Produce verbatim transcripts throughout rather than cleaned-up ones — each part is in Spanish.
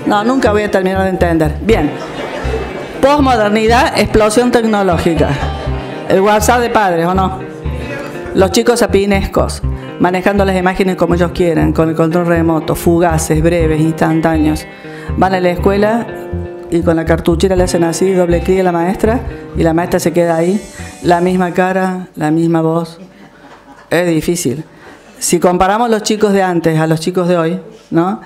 No, nunca voy a terminar de entender. Bien. Posmodernidad, explosión tecnológica. El WhatsApp de padres, ¿o no? Los chicos sapinescos, manejando las imágenes como ellos quieren, con el control remoto, fugaces, breves, instantáneos. Van a la escuela y con la cartuchera le hacen así, doble clic a la maestra, y la maestra se queda ahí, la misma cara, la misma voz. Es difícil. Si comparamos los chicos de antes a los chicos de hoy, ¿no?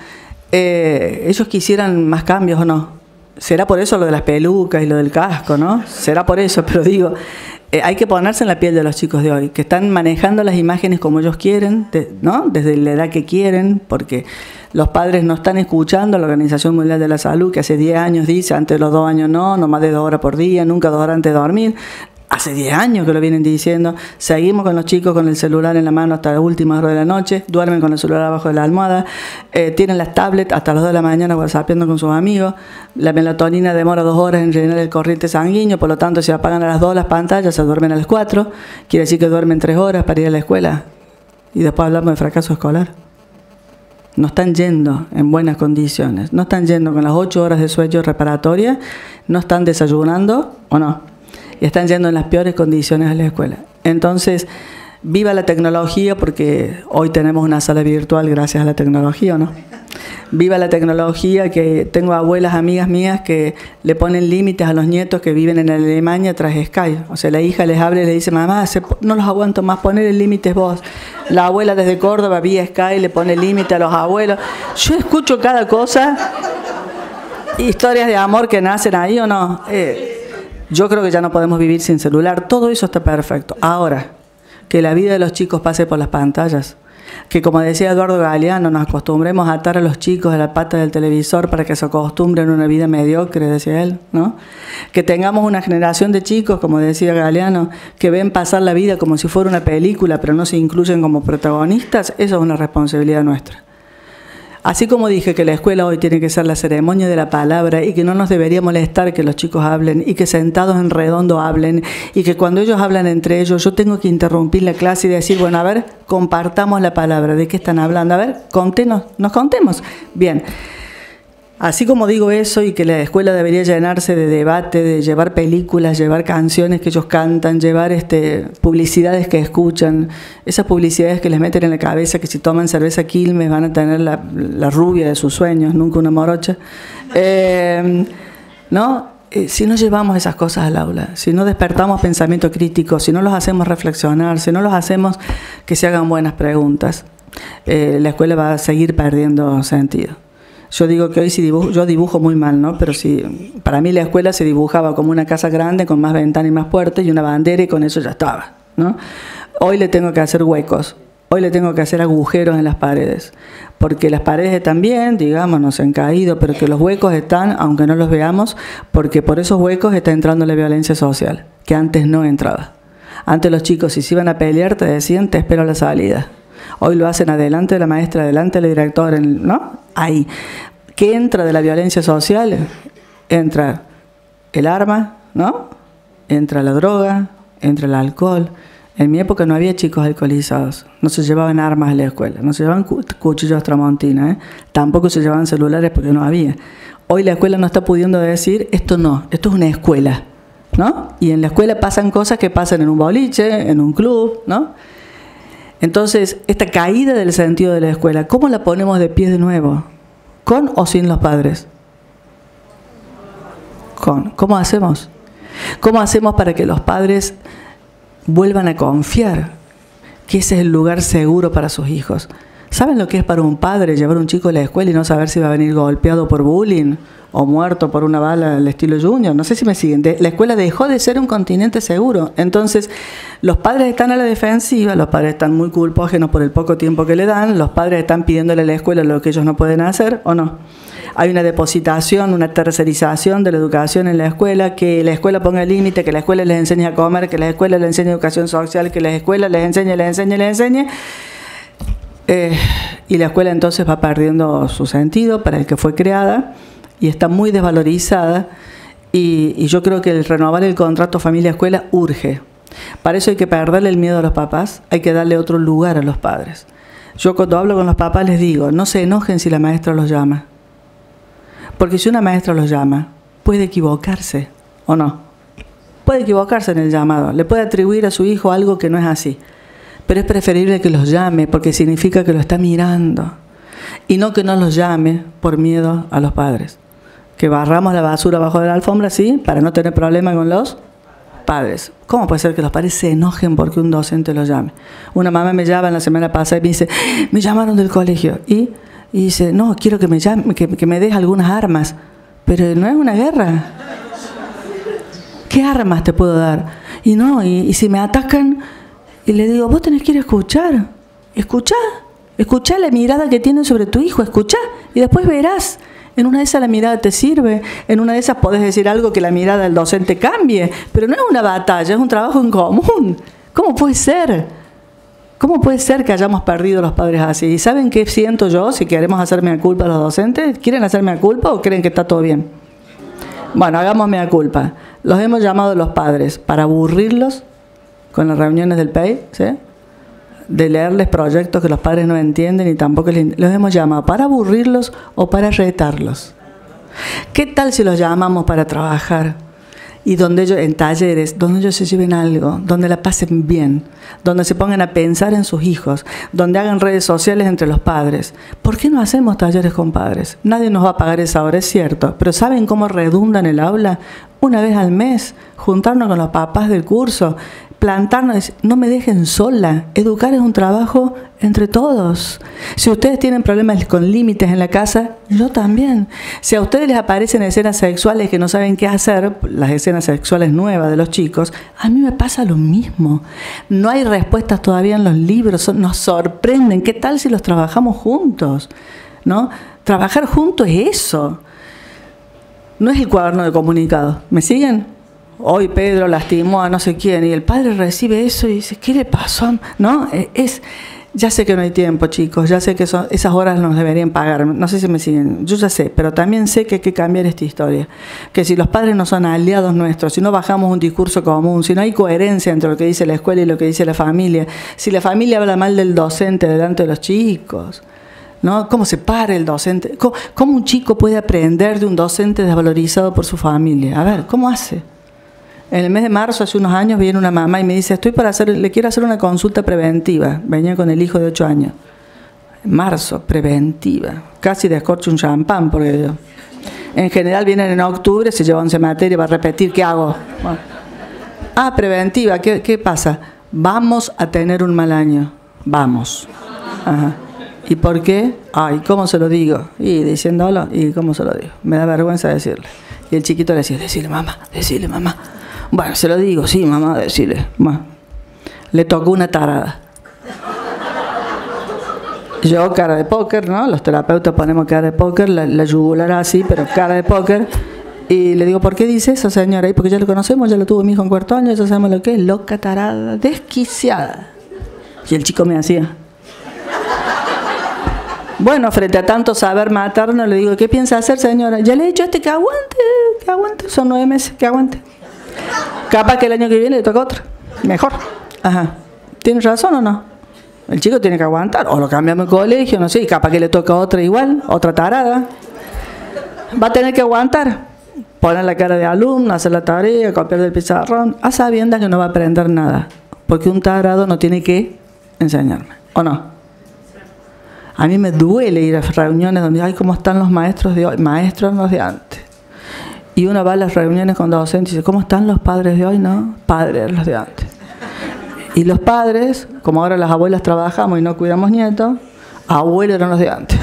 Eh, ellos quisieran más cambios, ¿o no? Será por eso lo de las pelucas y lo del casco, ¿no? Será por eso, pero digo, eh, hay que ponerse en la piel de los chicos de hoy, que están manejando las imágenes como ellos quieren, de, ¿no? Desde la edad que quieren, porque los padres no están escuchando a la Organización Mundial de la Salud, que hace diez años dice, antes de los dos años no, no más de dos horas por día, nunca dos horas antes de dormir. Hace diez años que lo vienen diciendo. Seguimos con los chicos con el celular en la mano hasta las últimas horas de la noche, duermen con el celular abajo de la almohada, eh, tienen las tablets hasta las dos de la mañana whatsappeando con sus amigos, la melatonina demora dos horas en llenar el corriente sanguíneo, por lo tanto si apagan a las dos las pantallas se duermen a las cuatro, quiere decir que duermen tres horas para ir a la escuela y después hablamos de fracaso escolar. No están yendo en buenas condiciones, no están yendo con las ocho horas de sueño reparatoria, no están desayunando, ¿o no? Y están yendo en las peores condiciones a la escuela. Entonces, viva la tecnología, porque hoy tenemos una sala virtual gracias a la tecnología, ¿o no? Viva la tecnología, que tengo abuelas, amigas mías que le ponen límites a los nietos que viven en Alemania tras Skype. O sea, la hija les habla y le dice, mamá, no los aguanto más, poner el límite vos. La abuela desde Córdoba vía Skype le pone límite a los abuelos. Yo escucho cada cosa, historias de amor que nacen ahí, ¿o no? Eh, Yo creo que ya no podemos vivir sin celular. Todo eso está perfecto. Ahora, que la vida de los chicos pase por las pantallas. Que, como decía Eduardo Galeano, nos acostumbremos a atar a los chicos a la pata del televisor para que se acostumbren a una vida mediocre, decía él, ¿no? Que tengamos una generación de chicos, como decía Galeano, que ven pasar la vida como si fuera una película, pero no se incluyen como protagonistas. Eso es una responsabilidad nuestra. Así como dije que la escuela hoy tiene que ser la ceremonia de la palabra y que no nos debería molestar que los chicos hablen y que sentados en redondo hablen y que cuando ellos hablan entre ellos yo tengo que interrumpir la clase y decir, bueno, a ver, compartamos la palabra, ¿de qué están hablando? A ver, contenos, nos contemos. Bien. Así como digo eso y que la escuela debería llenarse de debate, de llevar películas, llevar canciones que ellos cantan, llevar este, publicidades que escuchan, esas publicidades que les meten en la cabeza que si toman cerveza Quilmes van a tener la, la rubia de sus sueños, nunca una morocha. Eh, ¿no? Eh, si no llevamos esas cosas al aula, si no despertamos pensamiento crítico, si no los hacemos reflexionar, si no los hacemos que se hagan buenas preguntas, eh, la escuela va a seguir perdiendo sentido. Yo digo que hoy si dibujo, yo dibujo muy mal, ¿no? Pero si para mí la escuela se dibujaba como una casa grande con más ventanas y más puertas y una bandera y con eso ya estaba, ¿no? Hoy le tengo que hacer huecos, hoy le tengo que hacer agujeros en las paredes, porque las paredes están bien, digamos, no se han caído, pero que los huecos están, aunque no los veamos, porque por esos huecos está entrando la violencia social, que antes no entraba. Antes los chicos, si se iban a pelear, te decían, te espero a la salida. Hoy lo hacen adelante de la maestra, adelante del director, ¿no? Ahí. ¿Qué entra de la violencia social? Entra el arma, ¿no? Entra la droga, entra el alcohol. En mi época no había chicos alcoholizados, no se llevaban armas a la escuela, no se llevaban cuchillos tramontina, ¿eh? Tampoco se llevaban celulares porque no había. Hoy la escuela no está pudiendo decir, esto no, esto es una escuela, ¿no? Y en la escuela pasan cosas que pasan en un boliche, en un club, ¿no? Entonces, esta caída del sentido de la escuela, ¿cómo la ponemos de pie de nuevo? ¿Con o sin los padres? Con. ¿Cómo hacemos? ¿Cómo hacemos para que los padres vuelvan a confiar que ese es el lugar seguro para sus hijos? ¿Saben lo que es para un padre llevar a un chico a la escuela y no saber si va a venir golpeado por bullying o muerto por una bala al estilo Junior? No sé si me siguen. La escuela dejó de ser un continente seguro. Entonces, los padres están a la defensiva, los padres están muy culpógenos por el poco tiempo que le dan, los padres están pidiéndole a la escuela lo que ellos no pueden hacer, ¿o no? Hay una depositación, una tercerización de la educación en la escuela, que la escuela ponga límite, que la escuela les enseñe a comer, que la escuela les enseñe educación social, que la escuela les enseñe, les enseñe, les enseñe. Eh, y la escuela entonces va perdiendo su sentido para el que fue creada y está muy desvalorizada y, y yo creo que el renovar el contrato familia-escuela urge. Para eso hay que perderle el miedo a los papás, hay que darle otro lugar a los padres. Yo cuando hablo con los papás les digo, no se enojen si la maestra los llama, Porque si una maestra los llama, puede equivocarse, ¿o no? Puede equivocarse en el llamado, le puede atribuir a su hijo algo que no es así. Pero es preferible que los llame porque significa que lo está mirando. Y no que no los llame por miedo a los padres. Que barramos la basura bajo de la alfombra, sí, para no tener problema con los padres. ¿Cómo puede ser que los padres se enojen porque un docente los llame? Una mamá me llama la semana pasada y me dice, me llamaron del colegio. Y, y dice, no, quiero que me, llame, que, que me des algunas armas. Pero no es una guerra. ¿Qué armas te puedo dar? Y no, y, y si me atacan... Y le digo, vos tenés que ir a escuchar. Escuchá. Escuchá la mirada que tienen sobre tu hijo. Escuchá. Y después verás. En una de esas la mirada te sirve. En una de esas podés decir algo que la mirada del docente cambie. Pero no es una batalla, es un trabajo en común. ¿Cómo puede ser? ¿Cómo puede ser que hayamos perdido los padres así? ¿Y saben qué siento yo si queremos hacerme a culpa a los docentes? ¿Quieren hacerme a culpa o creen que está todo bien? Bueno, hagámosme a culpa. Los hemos llamado los padres para aburrirlos con las reuniones del P E I, ¿sí? De leerles proyectos que los padres no entienden y tampoco les, los hemos llamado para aburrirlos o para retarlos. ¿Qué tal si los llamamos para trabajar? Y donde ellos, en talleres, donde ellos se lleven algo, donde la pasen bien, donde se pongan a pensar en sus hijos, donde hagan redes sociales entre los padres. ¿Por qué no hacemos talleres con padres? Nadie nos va a pagar esa hora, es cierto, pero ¿saben cómo redunda en el aula? Una vez al mes, juntarnos con los papás del curso, plantarnos, no me dejen sola. Educar es un trabajo entre todos. Si ustedes tienen problemas con límites en la casa, yo también. Si a ustedes les aparecen escenas sexuales que no saben qué hacer, las escenas sexuales nuevas de los chicos, a mí me pasa lo mismo. No hay respuestas todavía en los libros, nos sorprenden. ¿Qué tal si los trabajamos juntos? ¿No? Trabajar juntos es eso. No es el cuaderno de comunicados. ¿Me siguen? Hoy Pedro lastimó a no sé quién y el padre recibe eso y dice, ¿qué le pasó? ¿No? Es, ya sé que no hay tiempo, chicos, ya sé que son, esas horas nos deberían pagar, no sé si me siguen, yo ya sé, pero también sé que hay que cambiar esta historia. Que si los padres no son aliados nuestros, si no bajamos un discurso común, si no hay coherencia entre lo que dice la escuela y lo que dice la familia, si la familia habla mal del docente delante de los chicos, ¿no? ¿Cómo se para el docente? ¿Cómo, cómo un chico puede aprender de un docente desvalorizado por su familia? A ver, ¿cómo hace? En el mes de marzo, hace unos años, viene una mamá y me dice, estoy para hacer, le quiero hacer una consulta preventiva. Venía con el hijo de ocho años. En marzo, preventiva. Casi descorcho un champán, porque yo. En general vienen en octubre, se lleva once materias, va a repetir, ¿qué hago? Bueno. Ah, preventiva, ¿qué, qué pasa? Vamos a tener un mal año. Vamos. Ajá. ¿Y por qué? Ay, ¿cómo se lo digo? Y diciéndolo, ¿y cómo se lo digo? Me da vergüenza decirle. Y el chiquito le decía, decile mamá, decile mamá. Bueno, se lo digo, sí, mamá, decile. Bueno, le tocó una tarada. Yo, cara de póker, ¿no? Los terapeutas ponemos cara de póker, la, la yugular así, pero cara de póker. Y le digo, ¿por qué dice eso, señora? Y porque ya lo conocemos, ya lo tuvo mi hijo en cuarto año, ya sabemos lo que es, loca, tarada, desquiciada. Y el chico me hacía. Bueno, frente a tanto saber materno, le digo, ¿qué piensa hacer, señora? Ya le he dicho a este que aguante, que aguante, son nueve meses, que aguante. Capaz que el año que viene le toca otro, mejor. Ajá. ¿Tienes razón o no? El chico tiene que aguantar, o lo cambiamos de colegio, no sé, y capaz que le toca otra igual, otra tarada. Va a tener que aguantar, poner la cara de alumno, hacer la tarea, copiar del pizarrón, a sabiendas que no va a aprender nada, porque un tarado no tiene que enseñarme, ¿o no? A mí me duele ir a reuniones donde, ay, ¿cómo están los maestros de hoy? Maestros los de antes. Y uno va a las reuniones con docentes y dice, ¿cómo están los padres de hoy? No, padres los de antes. Y los padres, como ahora las abuelas trabajamos y no cuidamos nietos, abuelos eran los de antes.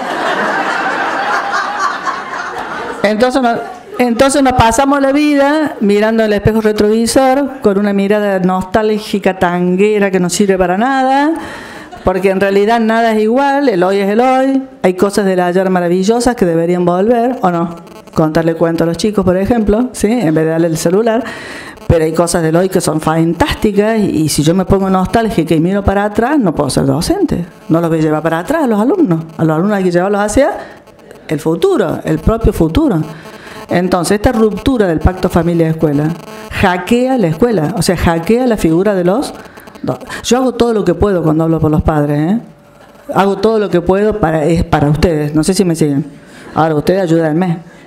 Entonces, no, entonces nos pasamos la vida mirando el espejo retrovisor con una mirada nostálgica, tanguera, que no sirve para nada. Porque en realidad nada es igual, el hoy es el hoy, hay cosas del ayer maravillosas que deberían volver, ¿o no? Contarle cuentos a los chicos, por ejemplo, ¿sí? En vez de darle el celular, pero hay cosas del hoy que son fantásticas y, y si yo me pongo nostálgica y miro para atrás, no puedo ser docente, no los voy a llevar para atrás a los alumnos, a los alumnos hay que llevarlos hacia el futuro, el propio futuro. Entonces, esta ruptura del pacto familia-escuela hackea la escuela, o sea, hackea la figura de los... Yo hago todo lo que puedo cuando hablo por los padres, ¿eh? Hago todo lo que puedo para, es para ustedes, no sé si me siguen. Ahora, ustedes ayúdenme.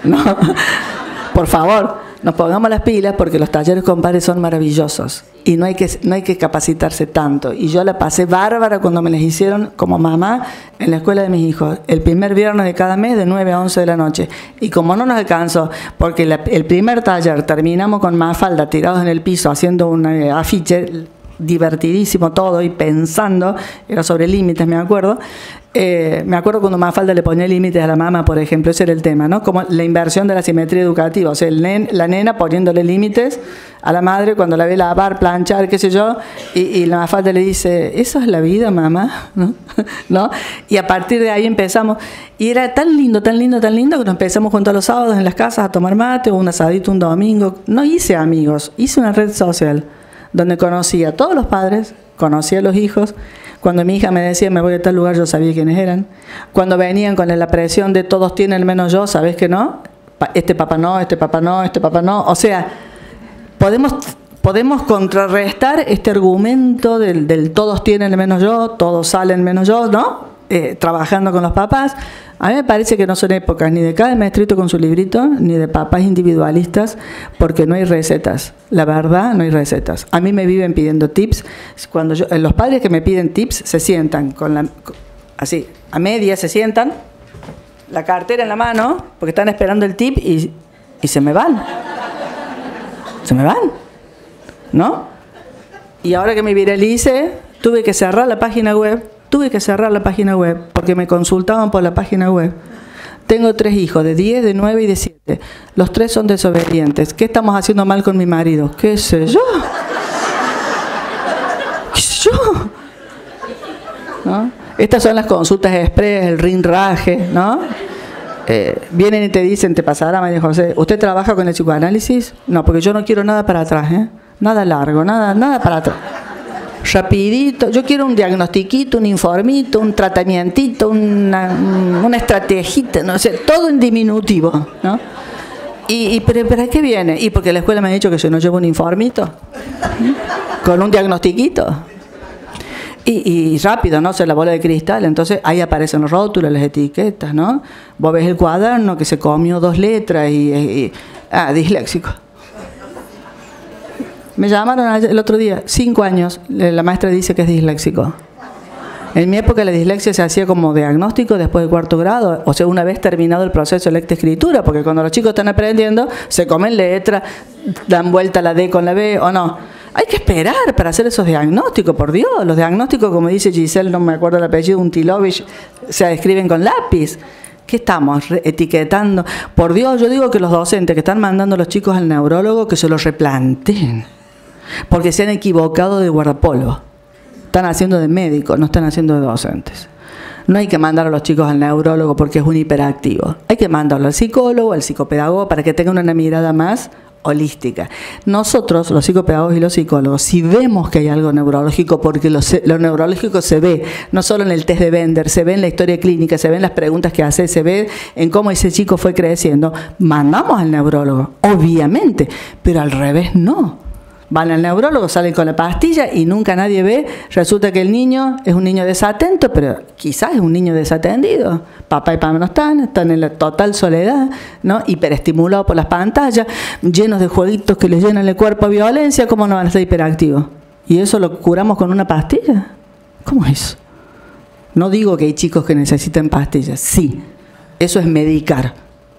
No, por favor, nos pongamos las pilas porque los talleres con padres son maravillosos y no hay que, no hay que capacitarse tanto. Y yo la pasé bárbara cuando me les hicieron como mamá en la escuela de mis hijos, el primer viernes de cada mes de nueve a once de la noche. Y como no nos alcanzó, porque la, el primer taller terminamos con Mafalda tirados en el piso haciendo un afiche divertidísimo todo y pensando, era sobre límites, me acuerdo. Eh, me acuerdo cuando Mafalda le ponía límites a la mamá, por ejemplo, ese era el tema, ¿no? Como la inversión de la simetría educativa, o sea, el nen, la nena poniéndole límites a la madre cuando la ve lavar, planchar, qué sé yo, y, y la Mafalda le dice, ¿eso es la vida, mamá? ¿No? ¿No? Y a partir de ahí empezamos, y era tan lindo, tan lindo, tan lindo, que nos empezamos juntos los sábados en las casas a tomar mate, o un asadito un domingo. No hice amigos, hice una red social, donde conocí a todos los padres, conocí a los hijos. Cuando mi hija me decía, me voy a tal lugar, yo sabía quiénes eran. Cuando venían con la presión de todos tienen menos yo, ¿sabes que no? Este papá no, este papá no, este papá no. O sea, podemos, podemos contrarrestar este argumento del, del todos tienen menos yo, todos salen menos yo, ¿no? Eh, trabajando con los papás. A mí me parece que no son épocas ni de cada maestrito con su librito, ni de papás individualistas, porque no hay recetas. La verdad, no hay recetas. A mí me viven pidiendo tips. Cuando yo, los padres que me piden tips se sientan con la, así, a media se sientan, la cartera en la mano, porque están esperando el tip y, y se me van. Se me van, ¿no? Y ahora que me viralicé, tuve que cerrar la página web. Tuve que cerrar la página web porque me consultaban por la página web. Tengo tres hijos, de diez, de nueve y de siete. Los tres son desobedientes. ¿Qué estamos haciendo mal con mi marido? ¿Qué sé yo? ¿Qué sé yo? ¿No? Estas son las consultas express, el rinraje, ¿no? Eh, vienen y te dicen, te pasará, María José, ¿usted trabaja con el psicoanálisis? No, porque yo no quiero nada para atrás, ¿eh? Nada largo, nada, nada para atrás. Rapidito, yo quiero un diagnostiquito, un informito, un tratamientito, una, una estrategita, no sé, todo en diminutivo, ¿no? Y, y pero, ¿para qué viene? Y porque la escuela me ha dicho que yo no llevo un informito, ¿sí? Con un diagnostiquito. Y, y rápido, ¿no? O sea, la bola de cristal, entonces ahí aparecen los rótulos, las etiquetas, ¿no? Vos ves el cuaderno que se comió dos letras y... y ah, disléxico. Me llamaron el otro día, cinco años, la maestra dice que es disléxico. En mi época la dislexia se hacía como diagnóstico después de cuarto grado, o sea, una vez terminado el proceso de lectoescritura, porque cuando los chicos están aprendiendo, se comen letras, dan vuelta la D con la B, ¿o no? Hay que esperar para hacer esos diagnósticos, por Dios. Los diagnósticos, como dice Giselle, no me acuerdo el apellido, Untilovich, se escriben con lápiz. ¿Qué estamos etiquetando? Por Dios, yo digo que los docentes que están mandando a los chicos al neurólogo, que se los replanteen. Porque se han equivocado de guardapolvo. Están haciendo de médicos, no están haciendo de docentes. No hay que mandar a los chicos al neurólogo porque es un hiperactivo. Hay que mandarlo al psicólogo, al psicopedagogo, para que tengan una mirada más holística. Nosotros, los psicopedagogos y los psicólogos, si vemos que hay algo neurológico, porque lo, lo neurológico se ve, no solo en el test de Bender, se ve en la historia clínica, se ve en las preguntas que hace, se ve en cómo ese chico fue creciendo, mandamos al neurólogo, obviamente, pero al revés no. Van al neurólogo, salen con la pastilla y nunca nadie ve. Resulta que el niño es un niño desatento, pero quizás es un niño desatendido. Papá y mamá no están, están en la total soledad, ¿no? Hiperestimulados por las pantallas, llenos de jueguitos que les llenan el cuerpo a violencia. ¿Cómo no van a estar hiperactivos? ¿Y eso lo curamos con una pastilla? ¿Cómo es eso? No digo que hay chicos que necesiten pastillas. Sí, eso es medicar.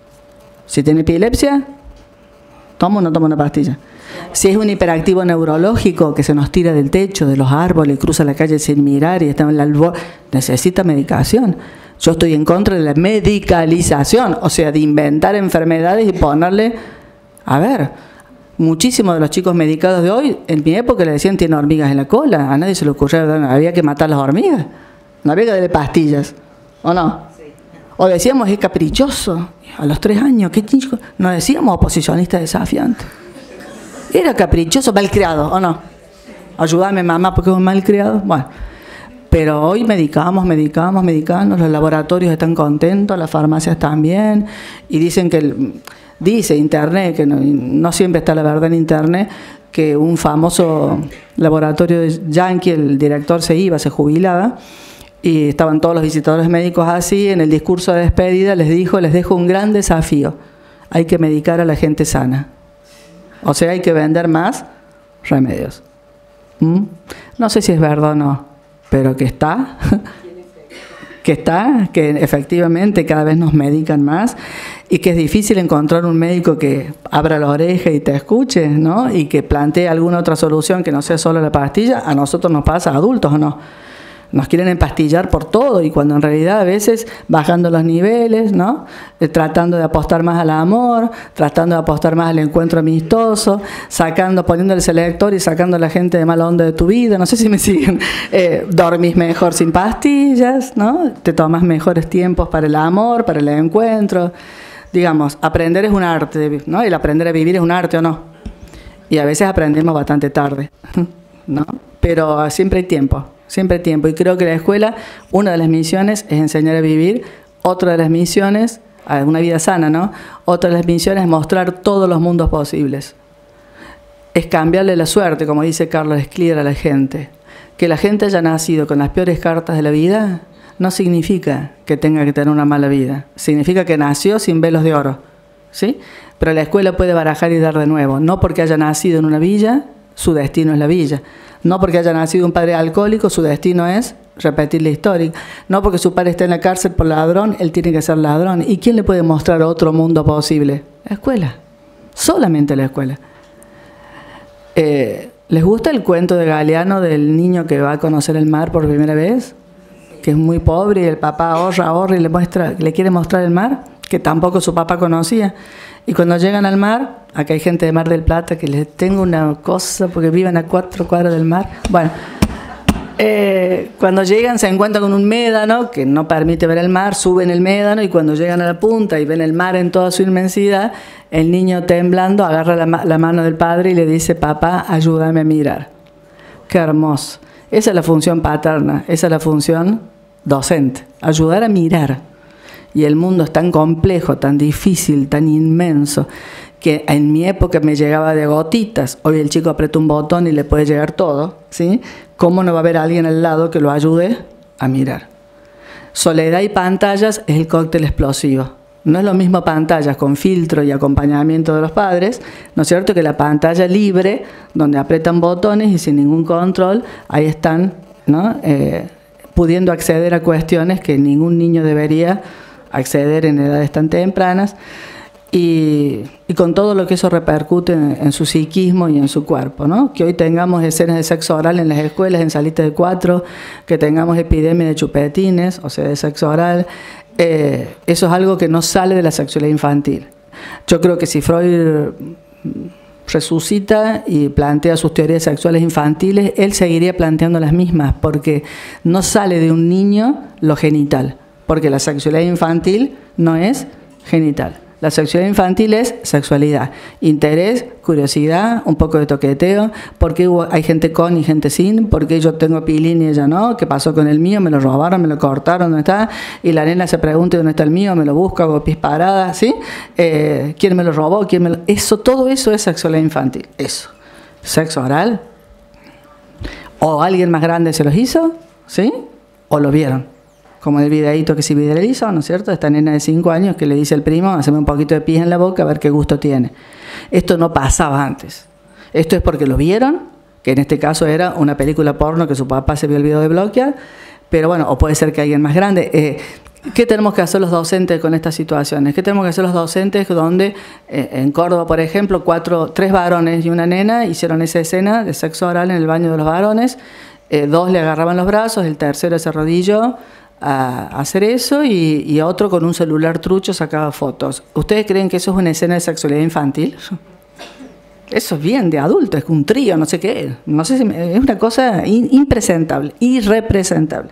Si tiene epilepsia, ¿tomo o no tomo una pastilla? Si es un hiperactivo neurológico que se nos tira del techo, de los árboles, cruza la calle sin mirar y está en el albor, necesita medicación. Yo estoy en contra de la medicalización, o sea, de inventar enfermedades y ponerle... A ver, muchísimos de los chicos medicados de hoy, en mi época le decían tiene hormigas en la cola, a nadie se le ocurrió, había que matar las hormigas, no había que darle pastillas, ¿o no? O decíamos es caprichoso, a los tres años, ¿qué chico? No decíamos oposicionista desafiante. Era caprichoso, malcriado, ¿o no? Ayúdame, mamá, porque es un malcriado. Bueno, pero hoy medicamos, medicamos, medicamos, los laboratorios están contentos, las farmacias también, y dicen que, el, dice Internet, que no, no siempre está la verdad en Internet, que un famoso laboratorio de Yankee, el director se iba, se jubilaba, y estaban todos los visitadores médicos así, en el discurso de despedida les dijo, les dejo un gran desafío. hay que medicar a la gente sana. O sea, hay que vender más remedios. ¿Mm? No sé si es verdad o no, pero que está, que está, que efectivamente cada vez nos medican más y que es difícil encontrar un médico que abra la oreja y te escuche, ¿no? Y que plantee alguna otra solución que no sea solo la pastilla. A nosotros nos pasa, a adultos o no. Nos quieren empastillar por todo y cuando en realidad a veces bajando los niveles, ¿no? Eh, tratando de apostar más al amor, tratando de apostar más al encuentro amistoso, sacando, poniendo el selector y sacando a la gente de mala onda de tu vida, no sé si me siguen. Eh, dormís mejor sin pastillas, ¿no? Te tomas mejores tiempos para el amor, para el encuentro. Digamos, aprender es un arte, ¿no? El aprender a vivir es un arte o no. Y a veces aprendemos bastante tarde, ¿no? Pero siempre hay tiempo. Siempre hay tiempo. Y creo que la escuela, una de las misiones es enseñar a vivir, otra de las misiones, una vida sana, ¿no? Otra de las misiones es mostrar todos los mundos posibles. Es cambiarle la suerte, como dice Carlos Esclier, a la gente. Que la gente haya nacido con las peores cartas de la vida no significa que tenga que tener una mala vida. Significa que nació sin velos de oro, ¿sí? Pero la escuela puede barajar y dar de nuevo. No porque haya nacido en una villa, su destino es la villa. No porque haya nacido un padre alcohólico, su destino es repetir la historia. No porque su padre esté en la cárcel por ladrón, él tiene que ser ladrón. ¿Y quién le puede mostrar otro mundo posible? La escuela. Solamente la escuela. Eh, ¿Les gusta el cuento de Galeano del niño que va a conocer el mar por primera vez? Que es muy pobre y el papá ahorra, ahorra y le, muestra, le quiere mostrar el mar, que tampoco su papá conocía. Y cuando llegan al mar, acá hay gente de Mar del Plata que les tengo una cosa porque viven a cuatro cuadras del mar. Bueno, eh, cuando llegan se encuentran con un médano que no permite ver el mar, suben el médano y cuando llegan a la punta y ven el mar en toda su inmensidad, el niño temblando agarra la, la mano del padre y le dice: papá, ayúdame a mirar. Qué hermoso. Esa es la función paterna, esa es la función docente, ayudar a mirar. Y el mundo es tan complejo, tan difícil, tan inmenso, que en mi época me llegaba de gotitas. Hoy el chico aprieta un botón y le puede llegar todo, ¿sí? ¿Cómo no va a haber alguien al lado que lo ayude a mirar? Soledad y pantallas es el cóctel explosivo. No es lo mismo pantallas con filtro y acompañamiento de los padres, ¿no es cierto?, que la pantalla libre, donde aprietan botones y sin ningún control, ahí están, ¿no?, eh, pudiendo acceder a cuestiones que ningún niño debería acceder en edades tan tempranas y, y con todo lo que eso repercute en, en su psiquismo y en su cuerpo, ¿no? Que hoy tengamos escenas de sexo oral en las escuelas, en salitas de cuatro, que tengamos epidemia de chupetines, o sea, de sexo oral, eh, eso es algo que no sale de la sexualidad infantil. Yo creo que si Freud resucita y plantea sus teorías sexuales infantiles, él seguiría planteando las mismas, porque no sale de un niño lo genital. Porque la sexualidad infantil no es genital. La sexualidad infantil es sexualidad, interés, curiosidad, un poco de toqueteo, porque hay gente con y gente sin, porque yo tengo pilín y ella no, ¿qué pasó con el mío? Me lo robaron, me lo cortaron, ¿dónde está? Y la nena se pregunta dónde está el mío, me lo busca, hago pis paradas, ¿sí? Eh, ¿Quién me lo robó? ¿Quién me lo... Eso, todo eso es sexualidad infantil, eso. Sexo oral, o alguien más grande se los hizo, ¿sí? O lo vieron. Como el videíto que se viralizó, ¿no es cierto? Esta nena de cinco años que le dice al primo: haceme un poquito de pis en la boca a ver qué gusto tiene. Esto no pasaba antes. Esto es porque lo vieron, que en este caso era una película porno que su papá se vio el video de bloquear, pero bueno, o puede ser que alguien más grande. Eh, ¿Qué tenemos que hacer los docentes con estas situaciones? ¿Qué tenemos que hacer los docentes donde eh, en Córdoba, por ejemplo, cuatro, tres varones y una nena hicieron esa escena de sexo oral en el baño de los varones? Eh, dos le agarraban los brazos, el tercero se arrodilló a hacer eso y, y otro con un celular trucho sacaba fotos. ¿Ustedes creen que eso es una escena de sexualidad infantil? Eso es bien de adulto, es un trío, no sé qué. No sé si me, es una cosa in, impresentable, irrepresentable.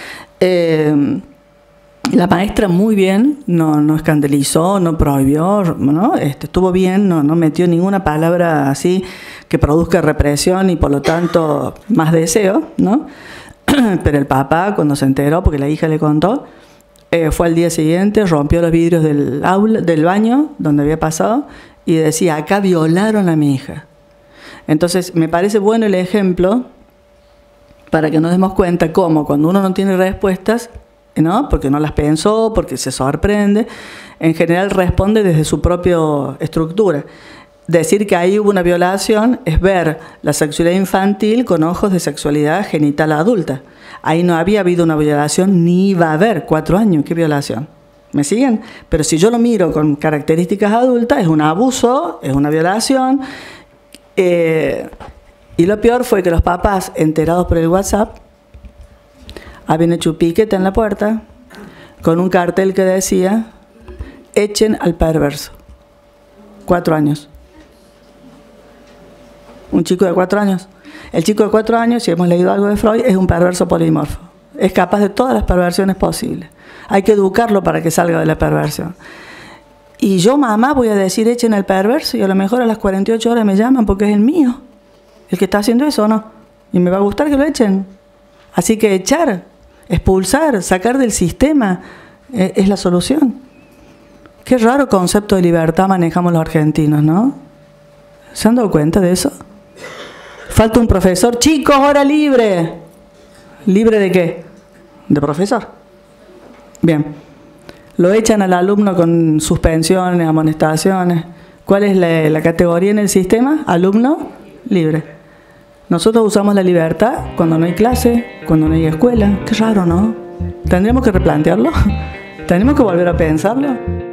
Eh, la maestra muy bien, no, no escandalizó, no prohibió, ¿no? Este, estuvo bien, no, no metió ninguna palabra así que produzca represión y por lo tanto más deseo, ¿no? Pero el papá, cuando se enteró, porque la hija le contó, eh, fue al día siguiente, rompió los vidrios del aula, del baño donde había pasado y decía: acá violaron a mi hija. Entonces me parece bueno el ejemplo para que nos demos cuenta cómo cuando uno no tiene respuestas, ¿no? Porque no las pensó, porque se sorprende. En general responde desde su propia estructura. Decir que ahí hubo una violación es ver la sexualidad infantil con ojos de sexualidad genital adulta. Ahí no había habido una violación, ni iba a haber. Cuatro años, ¿qué violación? ¿Me siguen? Pero si yo lo miro con características adultas, es un abuso, es una violación. Eh, y lo peor fue que los papás, enterados por el WhatsApp, habían hecho un piquete en la puerta con un cartel que decía: echen al perverso. Cuatro años. Un chico de cuatro años. El chico de cuatro años, si hemos leído algo de Freud, es un perverso polimorfo. Es capaz de todas las perversiones posibles. Hay que educarlo para que salga de la perversión. Y yo, mamá, voy a decir echen al perverso, y a lo mejor a las cuarenta y ocho horas me llaman porque es el mío, el que está haciendo eso, ¿o no? Y me va a gustar que lo echen. Así que echar, expulsar, sacar del sistema eh, es la solución. Qué raro concepto de libertad manejamos los argentinos, ¿no? ¿Se han dado cuenta de eso? Falta un profesor. Chicos, hora libre. ¿Libre de qué? De profesor. Bien. Lo echan al alumno con suspensiones, amonestaciones. ¿Cuál es la, la categoría en el sistema? Alumno libre. Nosotros usamos la libertad cuando no hay clase, cuando no hay escuela. Qué raro, ¿no? ¿Tendríamos que replantearlo? ¿Tendríamos que volver a pensarlo?